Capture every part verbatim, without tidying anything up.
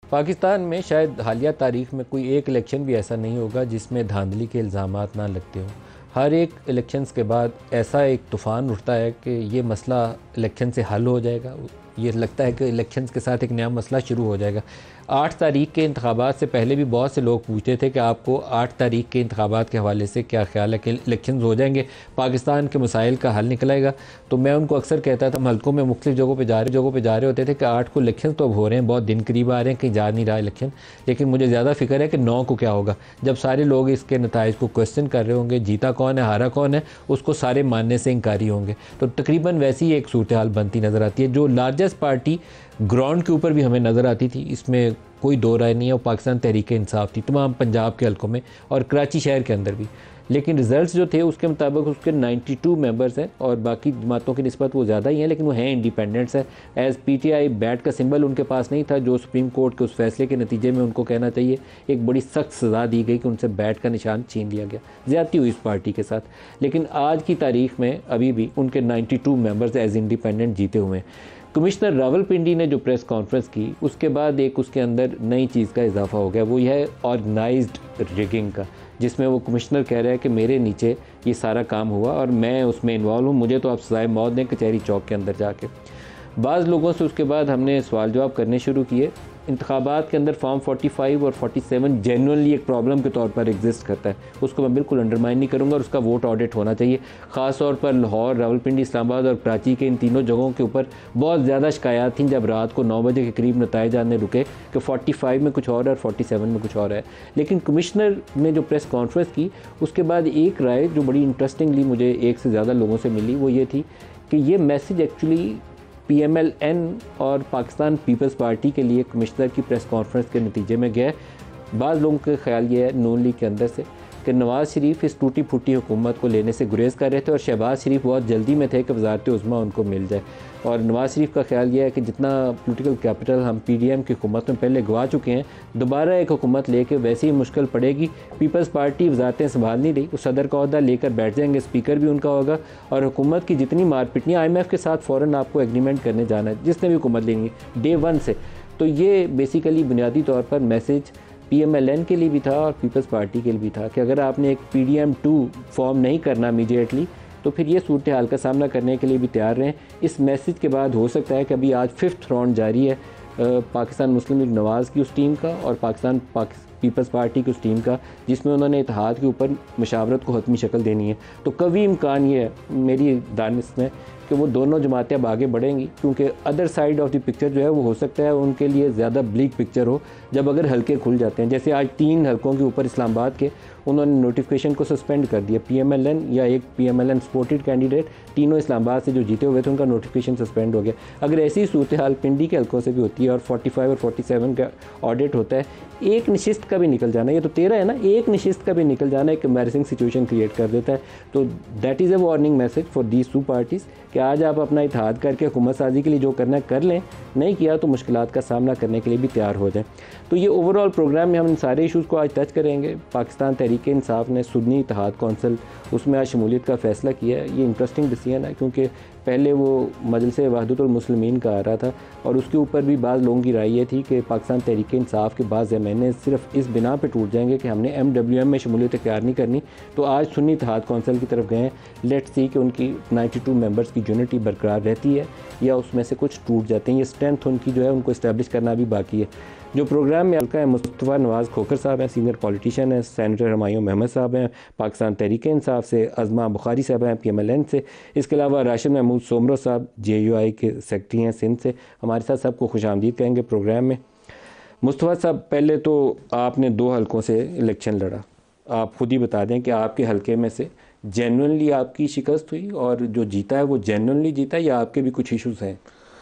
पाकिस्तान में शायद हालिया तारीख में कोई एक इलेक्शन भी ऐसा नहीं होगा जिसमें धांधली के इल्ज़ामात ना लगते हों। हर एक इलेक्शंस के बाद ऐसा एक तूफ़ान उठता है कि ये मसला इलेक्शन से हल हो जाएगा। ये लगता है कि इलेक्शंस के साथ एक नया मसला शुरू हो जाएगा। आठ तारीख के इंतखाबात से पहले भी बहुत से लोग पूछते थे कि आपको आठ तारीख के इंतखाबात के हवाले से क्या ख्याल है कि इलेक्शंस हो जाएंगे, पाकिस्तान के मसाइल का हल निकलेगा। तो मैं उनको अक्सर कहता था, हल्कों में मुख्तलिफ जगहों पे जा रहे जगहों पे जा रहे होते थे कि आठ को इलेक्शन तो अब हो रहे हैं, बहुत दिन करीब आ रहे हैं, कहीं जा नहीं रहा इलेक्शन, लेकिन मुझे ज़्यादा फिक्र है कि नौ को क्या होगा, जब सारे लोग इसके नताइज को क्वेश्चन कर रहे होंगे, जीता कौन है हारा कौन है, उसको सारे मानने से इनकारी होंगे। तो तकरीबन वैसी एक सूरत हाल बनती नज़र आती है। जो लार्जेस्ट पार्टी ग्राउंड के ऊपर भी हमें नज़र आती थी, इसमें कोई दो राय नहीं है, और पाकिस्तान तहरीक इंसाफ थी तमाम पंजाब के हल्कों में और कराची शहर के अंदर भी। लेकिन रिज़ल्ट्स जो थे उसके मुताबिक उसके बानवे मेंबर्स हैं और बाकी जमातों की निस्बत वो ज़्यादा ही हैं, लेकिन वो हैं इंडिपेंडेंट्स हैं। एज़ पीटीआई बैट का सिंबल उनके पास नहीं था, जो सुप्रीम कोर्ट के उस फैसले के नतीजे में उनको कहना चाहिए एक बड़ी सख्त सज़ा दी गई कि उनसे बैट का निशान छीन लिया गया, ज़्यादती हुई इस पार्टी के साथ। लेकिन आज की तारीख़ में अभी भी उनके बानवे मेंबर्स एज़ इंडिपेंडेंट जीते हुए हैं। कमिश्नर रावलपिंडी ने जो प्रेस कॉन्फ्रेंस की उसके बाद एक उसके अंदर नई चीज़ का इजाफा हो गया, वो यह है ऑर्गेनाइज्ड रिगिंग का, जिसमें वो कमिश्नर कह रहा है कि मेरे नीचे ये सारा काम हुआ और मैं उसमें इन्वॉल्व हूँ, मुझे तो आप सजाए मौत दें कचहरी चौक के अंदर जाके। बाज़ लोगों से उसके बाद हमने सवाल जवाब करने शुरू किए। इंतखाबात के अंदर फॉर्म पैंतालीस और सैंतालीस जेन्युइनली एक प्रॉब्लम के तौर पर एग्जिस्ट करता है, उसको मैं बिल्कुल अंडरमाइन नहीं करूँगा और उसका वोट ऑडिट होना चाहिए। ख़ास तौर पर लाहौर, रावलपिंडी, इस्लामाबाद और कराची के इन तीनों जगहों के ऊपर बहुत ज़्यादा शिकायत थी जब रात को नौ बजे के करीब नताइज आने रुके कि पैंतालीस में कुछ और है और सैंतालीस में कुछ और है। लेकिन कमिश्नर ने जो प्रेस कॉन्फ्रेंस की उसके बाद एक राय जो बड़ी इंटरेस्टिंगली मुझे एक से ज़्यादा लोगों से मिली, वो ये थी कि ये message actually P M L N और पाकिस्तान पीपल्स पार्टी के लिए कमिश्नर की प्रेस कॉन्फ्रेंस के नतीजे में गया है। बाज़ लोगों का ख्याल ये है नून लीग के अंदर से कि नवाज़ शरीफ इस टूटी फूटी हुकूमत को लेने से गुरेज कर रहे थे और शहबाज शरीफ बहुत जल्दी में थे कि वज़ारत उज़्मा उनको मिल जाए। और नवाज़ शरीफ का ख्याल यह है कि जितना पॉलिटिकल कैपिटल हम पी डी एम की हुकूमत में पहले गवा चुके हैं, दोबारा एक हुकूमत लेके वैसे ही मुश्किल पड़ेगी। पीपल्स पार्टी वज़ारतें संभाल नहीं रही, वो सदर का अहदा लेकर बैठ जाएंगे, स्पीकर भी उनका होगा और हुकूमत की जितनी मारपिटनियाँ आई एम एफ के साथ फ़ौरन आपको एग्रीमेंट करने जाना है, जिसने भी हुकूमत लेनी है डे वन से। तो ये बेसिकली बुनियादी तौर पर message P M L N के लिए भी था और पीपल्स पार्टी के लिए भी था कि अगर आपने एक P D M two form नहीं करना इमीडिएटली तो फिर ये सूरत हाल का सामना करने के लिए भी तैयार रहें। इस मैसेज के बाद हो सकता है कि अभी आज फिफ्थ राउंड जारी है पाकिस्तान मुस्लिम लीग नवाज़ की उस टीम का और पाकिस्तान पीपल्स पार्टी की उस टीम का, जिसमें उन्होंने इत्तेहाद के ऊपर मशावरत को हतमी शक्ल देनी है। तो कभी इम्कान ये है मेरी दानिश में कि वो दोनों जमातें अब आगे बढ़ेंगी, क्योंकि other side of the picture जो है वो हो सकता है उनके लिए ज़्यादा ब्लीक पिक्चर हो जब अगर हल्के खुल जाते हैं। जैसे आज तीन हल्कों के ऊपर इस्लामाबाद के उन्होंने नोटिफिकेशन को सस्पेंड कर दिया, पी एम एल एन या एक P M L N supported candidate तीनों इस्लामाबाद से जो जीते हुए थे उनका नोटिफिकेशन सस्पेंड हो गया। अगर ऐसी सूरत हाल पिंडी के हल्कों से भी होती है और पैंतालीस और सैंतालीस का ऑडिट होता है, एक नशिस्त का भी निकल जाना, ये तो तेरह है ना, एक नशिस्त का भी निकल जाना एक एम्बैरेसिंग सिचुएशन क्रिएट कर देता है। तो that is a warning message for these two parties कि आज आप अपना इत्तेहाद करके हुकूमत साजी के लिए जो करना है कर लें, नहीं किया तो मुश्किलात का सामना करने के लिए भी तैयार हो जाएं। तो ये ओवरऑल प्रोग्राम में हम इन सारे इशूज़ को आज टच करेंगे। पाकिस्तान तहरीक इंसाफ ने सुन्नी इत्तेहाद कौंसिल उसमें आज शमूलियत का फ़ैसला किया है। ये इंटरेस्टिंग डिसीजन है क्योंकि पहले वो मजलिस वहदतुल मुस्लिमीन का आ रहा था और उसके ऊपर भी बाज़ लोगों की राय ये थी कि पाकिस्तान तहरीक इंसाफ के बाद ज़माने सिर्फ इस बिना पे टूट जाएंगे कि हमने एम डब्ल्यू एम में शमूलियत इख्तियार नहीं करनी। तो आज सुन्नी इत्तेहाद कौंसिल की तरफ गए हैं। लेट्स सी कि उनकी बानवे मेंबर्स की यूनिटी बरकरार रहती है या उसमें से कुछ टूट जाते हैं। ये स्ट्रेंथ उनकी जो है उनको इस्टेब्लिश करना भी बाकी है। जो प्रोग्राम में हल्का है, मुस्तफ़ा नवाज़ खोखर साहब हैं, सीनियर पॉलिटिशियन हैं, सैनेटर हमायूं महमद साहब हैं पाकिस्तान तहरीक इंसाफ से, अज़मा बुखारी साहब हैं पी एम एल एन से, इसके अलावा राशिद महमूद सोमरो साहब जे यू आई के सेक्रेटरी हैं सिंध से, हमारे साथ सबको खुशामदीद कहेंगे प्रोग्राम में। मुस्तफ़ा साहब, पहले तो आपने दो हलकों से इलेक्शन लड़ा, आप खुद ही बता दें कि आपके हलके में से जेन्युइनली आपकी शिकस्त हुई और जो जीता है वो जेन्युइनली जीता है या आपके भी कुछ इशूज़ हैं?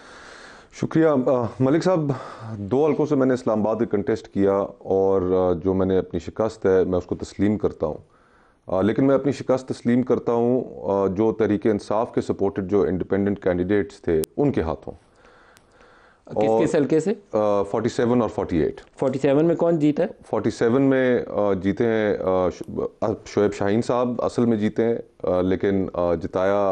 शुक्रिया मलिक साहब। दो हल्कों से मैंने इस्लामाबाद में कंटेस्ट किया और जो मैंने अपनी शिकस्त है मैं उसको तस्लीम करता हूँ, लेकिन मैं अपनी शिकस्त तस्लीम करता हूँ जो तहरीक इंसाफ के सपोर्टेड जो इंडिपेंडेंट कैंडिडेट्स थे उनके हाथों। किस किस हल्के से? फोर्टी सेवन और फोर्टी एट। फोर्टी सेवन में कौन जीता है? फोर्टी सेवन में जीते हैं शोएब शाहीन साहब, असल में जीते हैं, लेकिन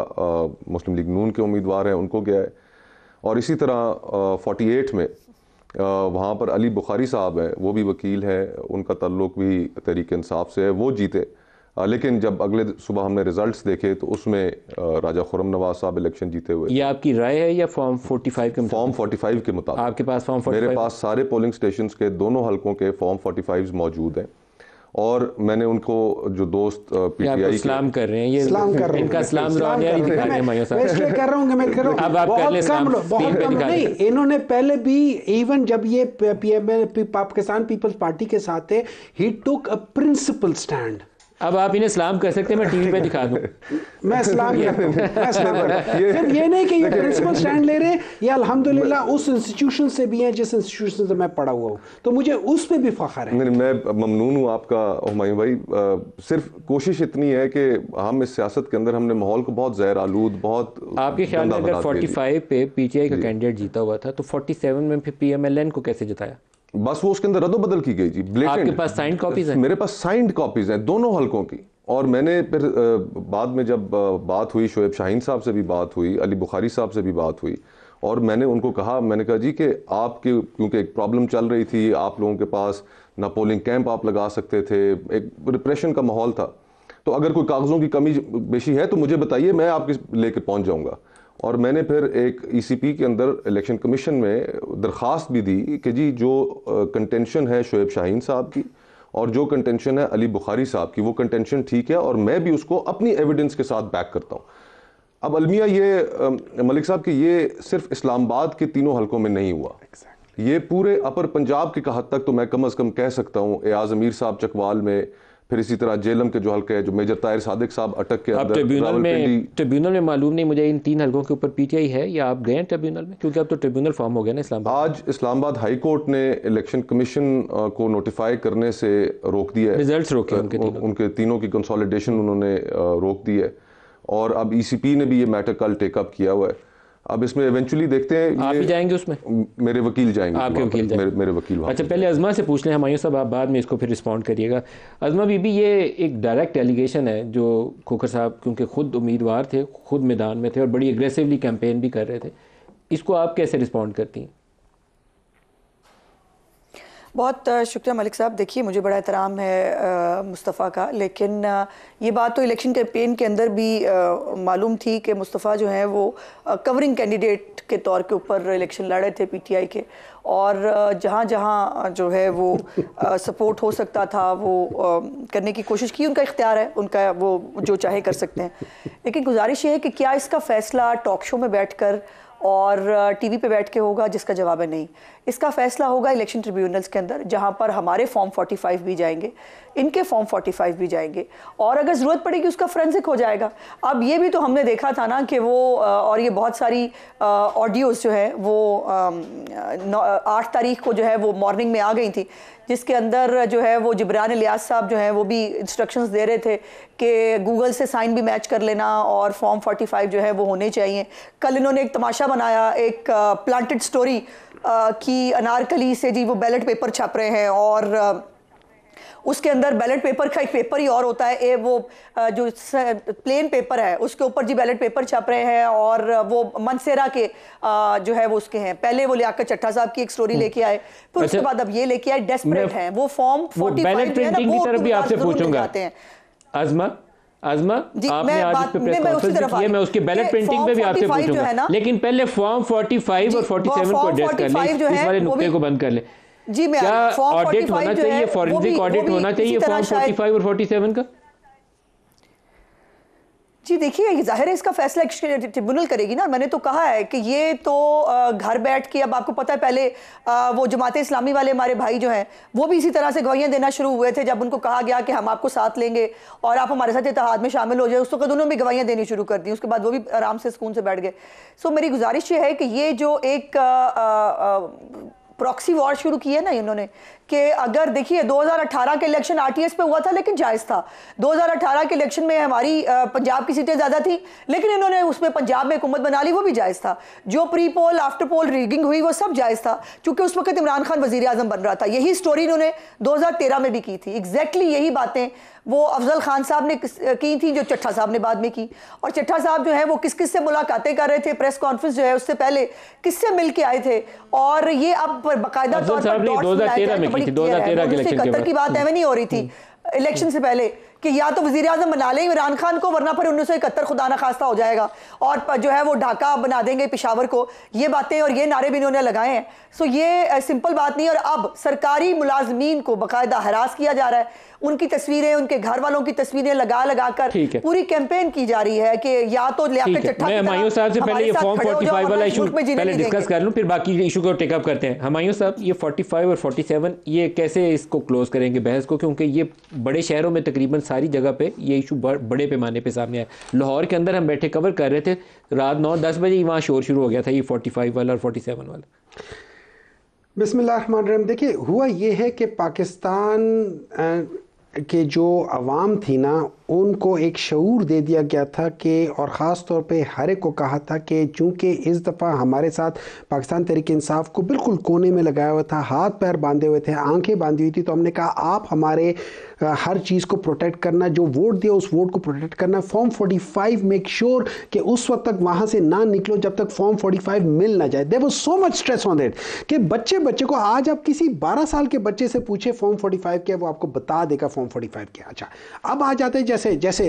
जिताया मुस्लिम लीग नून के उम्मीदवार हैं उनको गया है। और इसी तरह फोर्टी एट में वहाँ पर अली बुखारी साहब हैं, वो भी वकील हैं, उनका ताल्लुक भी तहरीक इंसाफ से है, वो जीते। लेकिन जब अगले सुबह हमने रिजल्ट्स देखे तो उसमें राजा खुर्रम नवाज साहब इलेक्शन जीते हुए। ये आपकी राय है या फॉर्म पैंतालीस के फॉर्म पैंतालीस के मुताबिक? आपके पास फॉर्म पैंतालीस? मेरे पास सारे पोलिंग स्टेशन के दोनों हलकों के फॉर्म पैंतालीस मौजूद हैं और मैंने उनको जो दोस्त पीटीआई सलाम कर रहे हैं, ये सलाम कर रहे हैं, इनका सलाम रवानिया नहीं दिखा रहे हैं मायूं साहब। मैं इसलिए कर रहा हूँ कि मैं कर रहा हूँ अब आप कर ले सलाम, बहुत कम नहीं, इन्होंने पहले भी इवन जब ये पीएमएल पाकिस्तान पीपल्स पार्टी के साथ थे, ही टुक अ प्रिंसिपल स्टैंड। अब आप इन्हें सलाम कर सकते हैं, मैं टीवी पे दिखा दूं। मैं सलाम करता हूं, मैं सलाम करता हूं। सिर्फ ये नहीं कि ये प्रिंसिपल स्टैंड ले रहे हैं, ये अल्हम्दुलिल्लाह उस इंस्टीट्यूशन से भी हैं जिस इंस्टीट्यूशन से मैं पढ़ा हुआ हूँ, तो मुझे उस पे भी फख्र है। नहीं, मैं ममनून हूँ आपका हुमायूं भाई। सिर्फ कोशिश इतनी है कि हम इस सियासत के अंदर हमने माहौल को बहुत ज़हर आलूद, बहुत आपके ख्याल में अगर पैंतालीस पे पीटीआई का कैंडिडेट जीता हुआ था तो सैंतालीस में फिर पीएमएलएन को कैसे जिताया? बस वो उसके अंदर रद्दो बदल की गई जी। आपके पास साइंड कॉपीज हैं? मेरे पास साइंड कॉपीज हैं दोनों हलकों की। और मैंने फिर बाद में जब बात हुई, शोएब शाहीन साहब से भी बात हुई, अली बुखारी साहब से भी बात हुई, और मैंने उनको कहा, मैंने कहा जी कि आपके क्योंकि एक प्रॉब्लम चल रही थी, आप लोगों के पास ना पोलिंग कैंप आप लगा सकते थे, एक रिप्रेशन का माहौल था, तो अगर कोई कागज़ों की कमी बेशी है तो मुझे बताइए, मैं आपके लेके पहुंच जाऊंगा। और मैंने फिर एक ईसीपी के अंदर इलेक्शन कमीशन में दरख्वास्त भी दी कि जी जो कंटेंशन है शोएब शाहीन साहब की और जो कंटेंशन है अली बुखारी साहब की, वो कंटेंशन ठीक है और मैं भी उसको अपनी एविडेंस के साथ बैक करता हूँ। अब अलमिया ये मलिक साहब कि ये सिर्फ इस्लामाबाद के तीनों हलकों में नहीं हुआ, ये पूरे अपर पंजाब के हद तक तो मैं कम अज़ कम कह सकता हूँ। एयाज अमीर साहब चकवाल में, फिर इसी तरह जेलम के जो हल्के है, जो मेजर ताहिर सादिक साहब अटक के अंदर, ट्रिब्यूनल में ट्रिब्यूनल में मालूम नहीं मुझे इन तीन हल्कों के ऊपर पीटीआई है या आप गए ट्रिब्यूनल में, क्योंकि अब तो ट्रिब्यूनल फॉर्म हो गया ना इस्लामाबाद। आज इस्लामाबाद हाई कोर्ट ने इलेक्शन कमीशन को नोटिफाई करने से रोक दिया है, रिजल्ट्स रोके उनके तीनों उनके तीनों की कंसोलिडेशन उन्होंने रोक दी है। और अब ईसीपी ने भी ये मैटर कल टेकअप किया हुआ है। अब इसमें इवेंचुअली देखते हैं, आप ही जाएंगे उसमें? मेरे वकील जाएंगे। आपके वकील जाएंगे? मेरे, मेरे वकील। अच्छा, पहले अज़मा से पूछ लें, हुमायूं साहब आप बाद में इसको फिर रिस्पॉन्ड करिएगा। अज़मा बीबी, ये एक डायरेक्ट एलिगेशन है जो खोखर साहब, क्योंकि खुद उम्मीदवार थे, खुद मैदान में थे और बड़ी एग्रेसिवली कैंपेन भी कर रहे थे, इसको आप कैसे रिस्पॉन्ड करती हैं? बहुत शुक्रिया मलिक साहब। देखिए, मुझे बड़ा एहतराम है मुस्तफ़ा का, लेकिन आ, ये बात तो इलेक्शन कैंपेन के अंदर भी मालूम थी कि मुस्तफ़ा जो है वो आ, कवरिंग कैंडिडेट के तौर के ऊपर इलेक्शन लड़े थे पीटीआई के, और जहाँ जहाँ जो है वो आ, सपोर्ट हो सकता था वो आ, करने की कोशिश की। उनका इख्तियार है, उनका वो जो चाहे कर सकते हैं, लेकिन गुजारिश ये है कि क्या इसका फ़ैसला टॉक शो में बैठ कर और टीवी पे बैठ के होगा, जिसका जवाब है नहीं। इसका फैसला होगा इलेक्शन ट्रिब्यूनल्स के अंदर, जहां पर हमारे फॉर्म पैंतालीस भी जाएंगे, इनके फॉर्म पैंतालीस भी जाएंगे, और अगर ज़रूरत पड़ेगी उसका फ्रेंसिक हो जाएगा। अब ये भी तो हमने देखा था ना कि वो और ये बहुत सारी ऑडियोज़ जो है वो आठ तारीख को जो है वो मॉर्निंग में आ गई थी, जिसके अंदर जो है वो जिब्रान इलियास साहब जो है वो भी इंस्ट्रक्शंस दे रहे थे कि गूगल से साइन भी मैच कर लेना और फॉर्म पैंतालीस जो है वो होने चाहिए। कल इन्होंने एक तमाशा बनाया, एक प्लांटेड स्टोरी की अनारकली से जी वो बैलेट पेपर छाप रहे हैं, और उसके अंदर बैलेट पेपर का एक पेपर ही और होता है, ए वो जो प्लेन पेपर है उसके ऊपर जी बैलेट पेपर छाप रहे हैं, और वो मनसेरा के जो है वो उसके हैं। पहले वो लियाकत चट्टा साहब की एक स्टोरी लेके आए, फिर उसके बाद अब ये लेके आए, डेस्परेट हैं वो। फॉर्म बैलेट प्रिंटिंग की तरफ भी आपसे पूछूंगा अज़मा, अज़मा आपने आज इस पे प्रेस कॉन्फ्रेंस की है, मैं उसके बैलेट प्रिंटिंग पे भी आपसे पूछूंगा, लेकिन पहले फॉर्म पैंतालीस और सैंतालीस को एड्रेस कर लें, इस वाले नुक्ते को बंद कर लें। जी, मैं क्या ऑडिट होना चाहिए, फॉरेंसिक ऑडिट होना चाहिए फॉर्म पैंतालीस और सैंतालीस का? जी देखिए, ये जाहिर है इसका फैसला ट्रिब्यूनल करेगी ना। मैंने तो कहा है कि ये तो घर बैठ के, अब आपको पता है पहले वो जमात इस्लामी वाले हमारे भाई जो हैं वो भी इसी तरह से गवाहियाँ देना शुरू हुए थे, जब उनको कहा गया कि हम आपको साथ लेंगे और आप हमारे साथ इत्तेहाद में शामिल हो जाए, उस वक्त उन्होंने भी गवाहियाँ देनी शुरू कर दी। उसके बाद वो भी आराम से सुकून से बैठ गए। सो मेरी गुजारिश ये है कि ये जो एक आ, आ, प्रॉक्सी वॉर शुरू की है ना इन्होंने, कि अगर देखिए दो हज़ार अठारह के इलेक्शन आरटीएस पे हुआ था लेकिन जायज़ था। दो हज़ार अठारह के इलेक्शन में हमारी पंजाब की सीटें ज़्यादा थी, लेकिन इन्होंने उसमें पंजाब में हुकूमत बना ली, वो भी जायज़ था। जो pre poll after poll rigging हुई वो सब जायज़ था, क्योंकि उस वक्त इमरान खान वज़ीर आज़म बन रहा था। यही स्टोरी इन्होंने दो हज़ार तेरह में भी की थी, एग्जैक्टली यही बातें वो अफजल खान साहब ने की थी, जो चट्ठा साहब ने बाद में की। और चट्ठा साहब जो है वो किस किस से मुलाकातें कर रहे थे, प्रेस कॉन्फ्रेंस जो है उससे पहले किससे मिल के आए थे, और ये अब बाकायदा तौर पर कतर की बात एवं नहीं हो रही थी इलेक्शन से पहले कि या तो वजीर आजम बना लें इमरान खान को, वरना फिर उन्नीस सौ इकहत्तर खुदा ना खास्ता हो जाएगा और जो है वो ढाका बना देंगे पेशावर को। ये बातें और ये नारे भी इन्होंने लगाए हैं। सो ये सिंपल बात नहीं। और अब सरकारी मुलाजमीन को बाकायदा हरास किया जा रहा है, उनकी तस्वीरें, उनके घर वालों की तस्वीरें लगा लगा कर पूरी कैंपेन की जा रही है कि या तो लियाकत चट्टा मैं हुमायूं साहब से पहले ये फॉर्म पैंतालीस वाला इशू पहले डिस्कस कर लूं, फिर बाकी इशू को टेकअप करते हैं। हुमायूं साहब, ये पैंतालीस और सैंतालीस ये कैसे इसको क्लोज करेंगे बहस को, क्योंकि ये बड़े शहरों में तकरीबन सारी जगह पे ये इशू बड़े पैमाने पे सामने आया। लाहौर के अंदर हम बैठे कवर कर रहे थे, रात नौ दस बजे वहाँ शोर शुरू हो गया था ये पैंतालीस वाला और सैंतालीस वाला। बिस्मिल्लाहिर्रहमानिर्रहीम। देखिए, हुआ ये है कि पाकिस्तान के जो अवाम थी ना, उनको एक शऊर दे दिया गया था कि, और ख़ास तौर पे हर एक को कहा था कि चूँकि इस दफ़ा हमारे साथ पाकिस्तान तहरीक इंसाफ को बिल्कुल कोने में लगाया हुआ था, हाथ पैर बांधे हुए थे, आंखें बांधी हुई थी, तो हमने कहा आप हमारे हर चीज़ को प्रोटेक्ट करना, जो वोट दिया उस वोट को प्रोटेक्ट करना। फॉर्म पैंतालीस मेक श्योर कि उस वक्त तक वहाँ से ना निकलो जब तक फॉर्म पैंतालीस मिल ना जाए। There was so much stress on that कि बच्चे बच्चे को, आज आप किसी बारह साल के बच्चे से पूछे फॉर्म पैंतालीस क्या, वो आपको बता देगा फॉर्म पैंतालीस क्या। अच्छा, अब आ जाते हैं जैसे जैसे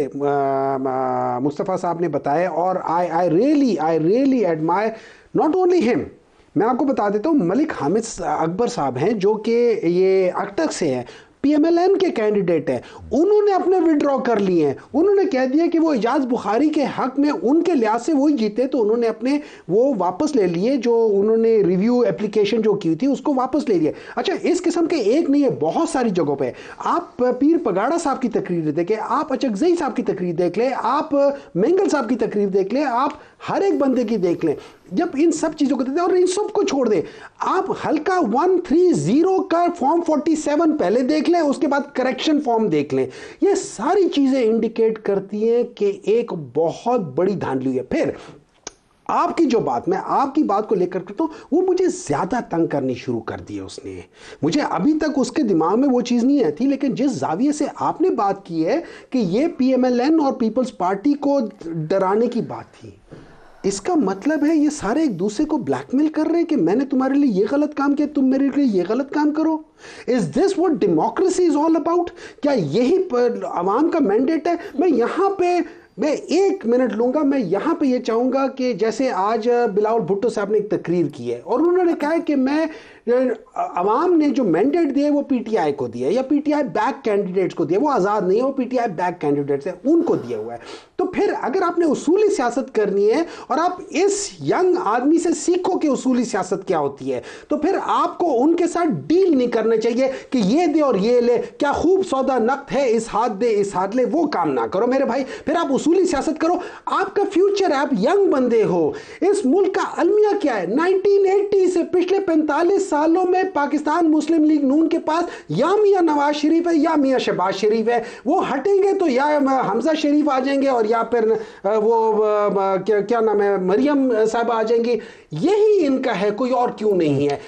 मुस्तफ़ा साहब ने बताया, और I I really I really admire not only him, मैं आपको बता देता हूँ मलिक हामिद अकबर साहब हैं जो कि ये अकटक से हैं, पीएमएलएन के कैंडिडेट हैं, उन्होंने अपने विड्रॉ कर लिए हैं। उन्होंने कह दिया कि वो इजाज़ बुखारी के हक में उनके लिहाज से वही जीते, तो उन्होंने अपने वो वापस ले लिए, जो उन्होंने रिव्यू एप्लीकेशन जो की थी उसको वापस ले लिए। अच्छा, इस किस्म के एक नहीं है, बहुत सारी जगहों पे आप पीर पगाड़ा साहब की तकरीर देखें, आप अचकजई साहब की तकरीर देख लें, आप मेंगल साहब की तकरीर देख लें, आप हर एक बंदे की देख लें। जब इन सब चीज़ों को देते हैं और इन सब को छोड़ दें, आप हल्का वन थ्री जीरो का फॉर्म सैंतालीस पहले देख लें, उसके बाद करेक्शन फॉर्म देख लें, ये सारी चीज़ें इंडिकेट करती हैं कि एक बहुत बड़ी धांधली है। फिर आपकी जो बात, मैं आपकी बात को लेकर करता हूँ, वो मुझे ज़्यादा तंग करनी शुरू कर दी है उसने। मुझे अभी तक उसके दिमाग में वो चीज़ नहीं आई थी, लेकिन जिस जाविये से आपने बात की है कि ये पीएमएलएन और पीपल्स पार्टी को डराने की बात थी, इसका मतलब है ये सारे एक दूसरे को ब्लैकमेल कर रहे हैं कि मैंने तुम्हारे लिए ये गलत काम किया, तुम मेरे लिए ये गलत काम करो। Is this what democracy is all about? क्या यही आवाम का मैंडेट है? मैं यहाँ पे मैं एक मिनट लूंगा, मैं यहाँ पे ये चाहूँगा कि जैसे आज बिलावल भुट्टो साहब ने एक तकरीर की है और उन्होंने कहा है कि मैं अवाम ने जो मैंडेट दिया है वो पीटीआई को दिया है, या पीटीआई बैक कैंडिडेट्स को दिया, वो आज़ाद नहीं है, वो पीटीआई बैक कैंडिडेट्स है, उनको दिया हुआ है। तो फिर अगर आपने उसूली सियासत करनी है और आप इस यंग आदमी से सीखो कि उसूली सियासत क्या होती है, तो फिर आपको उनके साथ डील नहीं करना चाहिए कि ये दे और ये ले, क्या खूब सौदा नकद है, इस हाथ दे इस हाथ ले, वो काम ना करो मेरे भाई। फिर आप उसूली सियासत करो, आपका फ्यूचर है, आप यंग बंदे हो। इस मुल्क का अलमिया क्या है? नाइनटीन एटी से पिछले पैंतालीस सालों में पाकिस्तान मुस्लिम लीग नून के पास या मियां नवाज शरीफ है या मियां शहबाज शरीफ है। वो हटेंगे तो या हमजा शरीफ आ जाएंगे और या फिर वो क्या क्या नाम है, मरियम साहब आ जाएंगी। यही इनका है, कोई और क्यों नहीं है।